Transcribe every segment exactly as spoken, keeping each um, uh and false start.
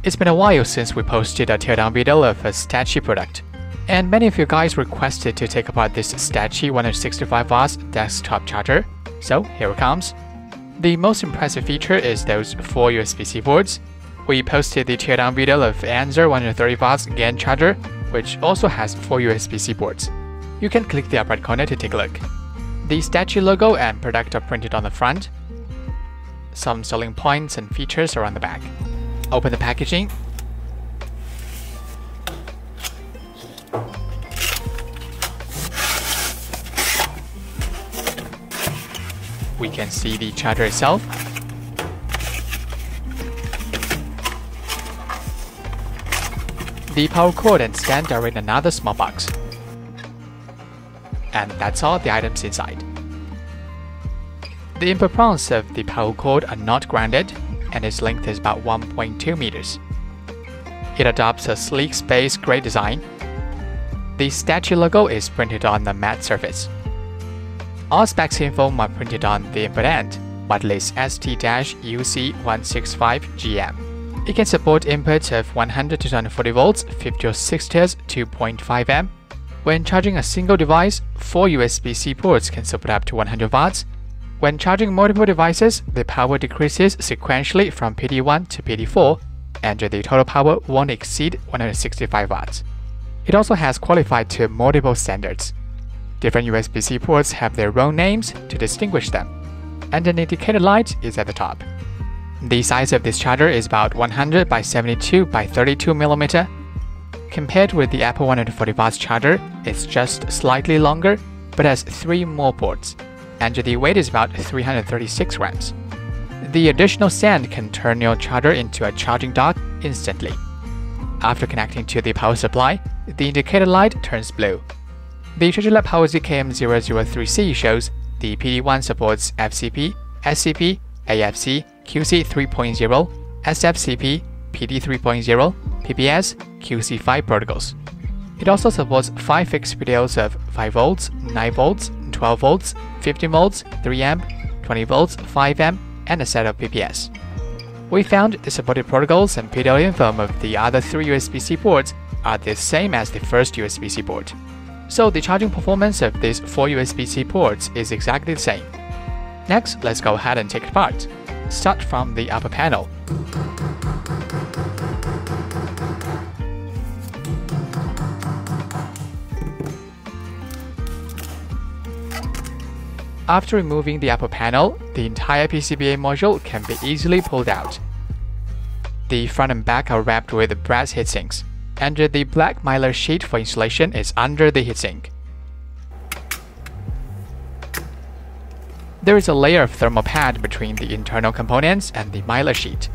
It's been a while since we posted a teardown video of a Satechi product, and many of you guys requested to take apart this Satechi one sixty-five watts desktop charger, so here it comes. The most impressive feature is those four U S B C ports. We posted the teardown video of Anzer one thirty watts GaN charger, which also has four U S B C ports. You can click the upper right corner to take a look. The Satechi logo and product are printed on the front. Some selling points and features are on the back. Open the packaging. We can see the charger itself. The power cord and stand are in another small box. And that's all the items inside. The input prongs of the power cord are not grounded, and its length is about one point two meters. It adopts a sleek space gray design. The Satechi logo is printed on the matte surface. All specs info are printed on the input end, wireless S T U C one sixty-five G M. It can support inputs of one hundred to two hundred forty volts, fifty or sixty hertz, two point five amp. When charging a single device, four U S B C ports can support up to one hundred watts. When charging multiple devices, the power decreases sequentially from P D one to P D four, and the total power won't exceed one hundred sixty-five watts. It also has qualified to multiple standards. Different U S B C ports have their own names to distinguish them, and an indicator light is at the top. The size of this charger is about one hundred by seventy-two by thirty-two millimeter. Compared with the Apple one forty watts charger, it's just slightly longer, but has three more ports, and the weight is about three hundred thirty-six grams. The additional stand can turn your charger into a charging dock instantly. After connecting to the power supply, the indicator light turns blue. The charger lab power Z K M zero zero three C shows the P D one supports F C P, S C P, A F C, Q C three point zero, S F C P, P D three point zero, P P S, Q C five protocols. It also supports five fixed P D Os of five volts, nine volts, twelve volts, fifteen volts, three amp, twenty volts, five amp, and a set of P P S. We found the supported protocols and P D O info of the other three U S B C ports are the same as the first U S B C port. So the charging performance of these four U S B C ports is exactly the same. Next, let's go ahead and take it apart. Start from the upper panel. After removing the upper panel, the entire P C B A module can be easily pulled out. The front and back are wrapped with brass heatsinks, and the black mylar sheet for insulation is under the heatsink. There is a layer of thermal pad between the internal components and the mylar sheet.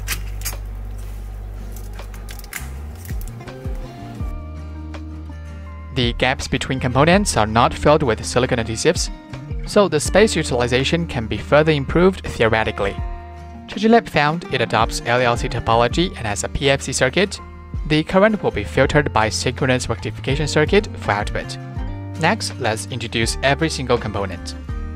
The gaps between components are not filled with silicone adhesives, so the space utilization can be further improved theoretically. ChargerLab found it adopts L L C topology and has a P F C circuit. The current will be filtered by Synchronous Rectification circuit for output. Next, let's introduce every single component.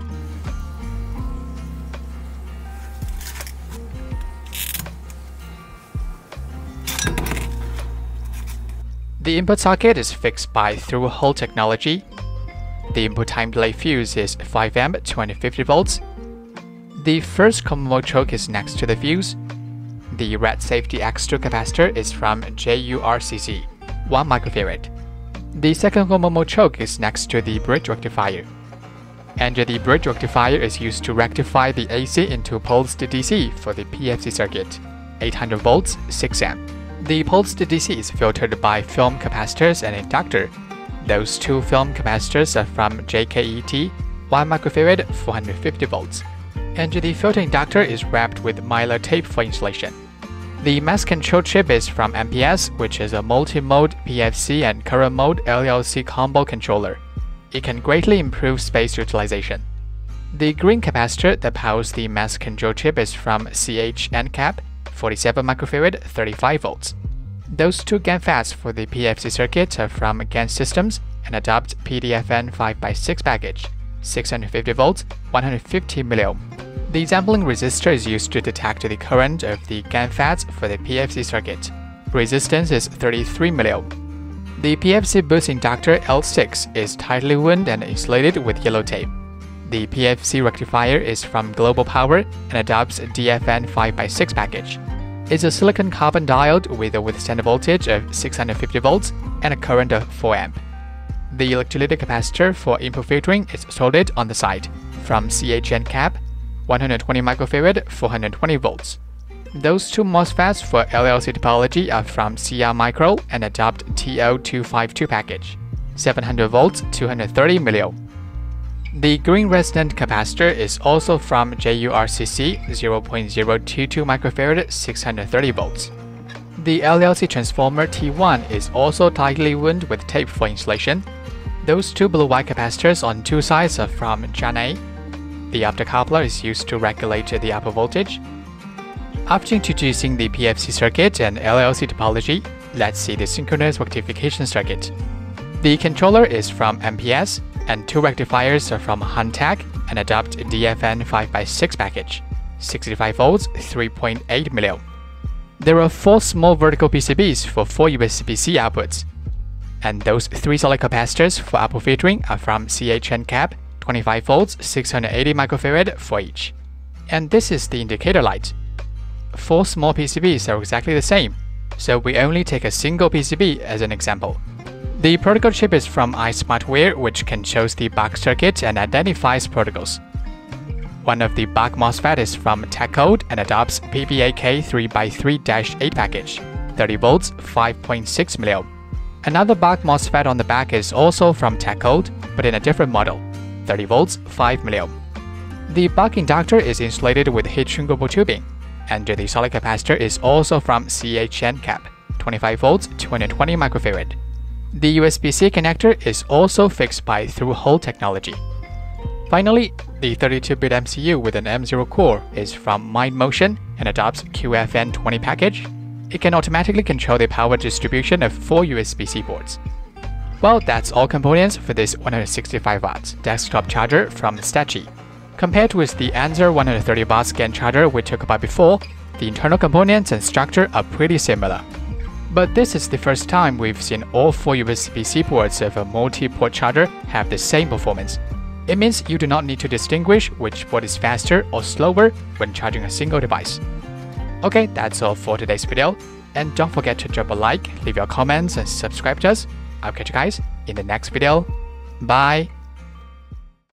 The input socket is fixed by through-hole technology. The input time delay fuse is five amp, two hundred fifty volts. The first common mode choke is next to the fuse. The red safety X two capacitor is from J U R C C, one microfarad. The second common mode choke is next to the bridge rectifier. And the bridge rectifier is used to rectify the A C into pulsed D C for the P F C circuit, eight hundred volts, six amp. The pulsed D C is filtered by film capacitors and inductor. Those two film capacitors are from J K E T, one microfarad, four hundred fifty volts. And the filter inductor is wrapped with mylar tape for insulation. The mass control chip is from M P S, which is a multi-mode P F C and current mode L L C combo controller. It can greatly improve space utilization. The green capacitor that powers the mass control chip is from Chn Cap, forty-seven microfarad, thirty-five volts. Those two GaN FETs for the P F C circuit are from GaN Systems and adopt P D F N five by six package, six hundred fifty volts, one hundred fifty milliohm. The sampling resistor is used to detect the current of the GaN FETs for the P F C circuit. Resistance is thirty-three milliohm. The P F C boost inductor L six is tightly wound and insulated with yellow tape. The P F C rectifier is from Global Power and adopts a D F N five by six package. It's a silicon carbon diode with a withstand voltage of six hundred fifty volts and a current of four amp. The electrolytic capacitor for input filtering is soldered on the side from Chn Cap, one hundred twenty microfarad, four hundred twenty volts. Those two MOSFETs for L L C topology are from C R Micro and adopt T O two fifty-two package, seven hundred volts, two hundred thirty milliohm. The green resonant capacitor is also from J U R C C, zero point zero two two microfarad, six hundred thirty volts. The L L C transformer T one is also tightly wound with tape for insulation. Those two blue-white capacitors on two sides are from Chn A. The optocoupler is used to regulate the output voltage. After introducing the P F C circuit and L L C topology, let's see the synchronous rectification circuit. The controller is from M P S, and two rectifiers are from Hunteck and adopt a D F N five by six package, sixty-five volts, three point eight milliohm. There are four small vertical P C Bs for four U S B C outputs. And those three solid capacitors for output filtering are from Chn Cap, twenty-five volts, six hundred eighty microfarad for each. And this is the indicator light. Four small P C Bs are exactly the same, so we only take a single P C B as an example. The protocol chip is from iSmartware, which can choose the buck circuit and identifies protocols. One of the buck MOSFET is from TechCode and adopts P B A K three by three dash eight package, thirty volts, five point six milliohm. Another buck MOSFET on the back is also from TechCode, but in a different model, thirty volts, five milliohm. The buck inductor is insulated with heat-shrinkable tubing, and the solid capacitor is also from Chn Cap, twenty-five volts, two hundred twenty microfarad. The U S B C connector is also fixed by through-hole technology. Finally, the thirty-two bit M C U with an M zero core is from MindMotion and adopts Q F N twenty package. It can automatically control the power distribution of four U S B C ports. Well, that's all components for this one hundred sixty-five watt desktop charger from Satechi. Compared with the Answer one hundred thirty watt GaN charger we talked about before, the internal components and structure are pretty similar. But this is the first time we've seen all four U S B C ports of a multi-port charger have the same performance. It means you do not need to distinguish which port is faster or slower when charging a single device. Okay, that's all for today's video, and don't forget to drop a like, leave your comments, and subscribe to us. I'll catch you guys in the next video. Bye!